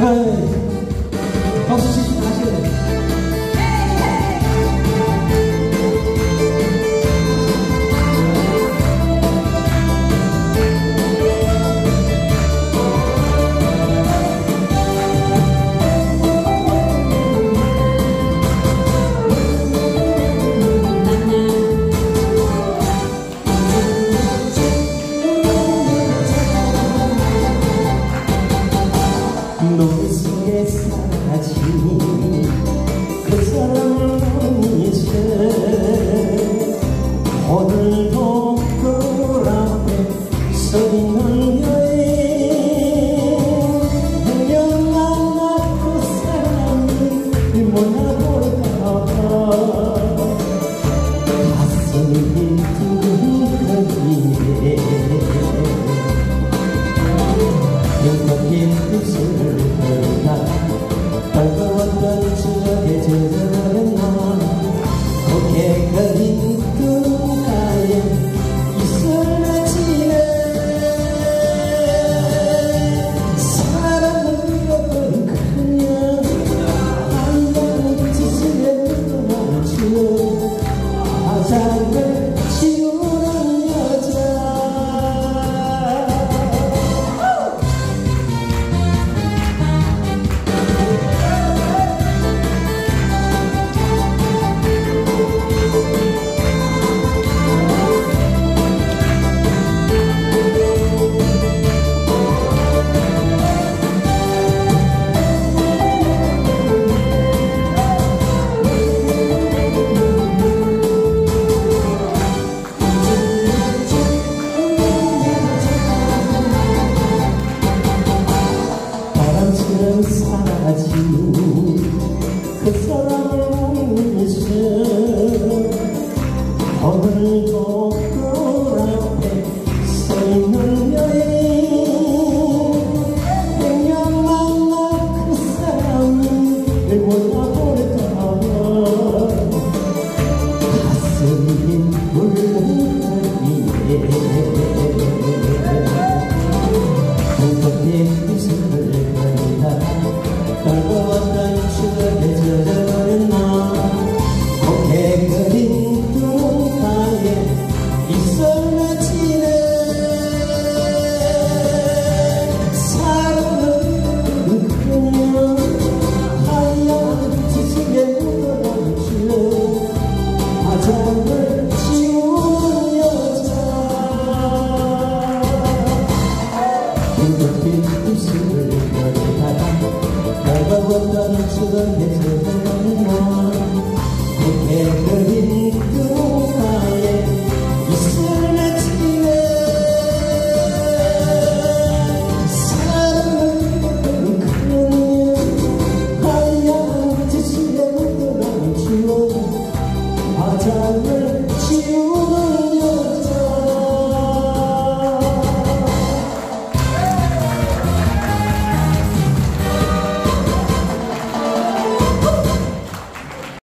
박수 치시고 가셔야 돼요. 노래 속에 사라진 그 사람을 보면서 오늘도 그 앞에 서 있는 여인 그냥 만나 그 사람을 몰라볼까 봐 가슴이 두근거리네 행복한 입술을 걸다 떨거웠던 추억에 젖어가는 나 고개 그린 눈가에 이슬을 지네 사랑을 잃어버린 그녀 한번 짓을 묻어맞추어 화장을 지우는 여자 사라진 그 사람을 보면서 오늘도 그 앞에 서 있는 여인 그냥 만나 그 사람을 몰라볼까 가슴이 울렁거리네 행복한 미소를 떨거웠던 추억에 젖어버린 나 고개 그린 눈가에 입술 맺히네 사랑은 그냥 하얀 지식에 묻어버리죠 화장을 지운 여자 행복한 입술을 떨거웠던 추억에 젖어버린 나 고개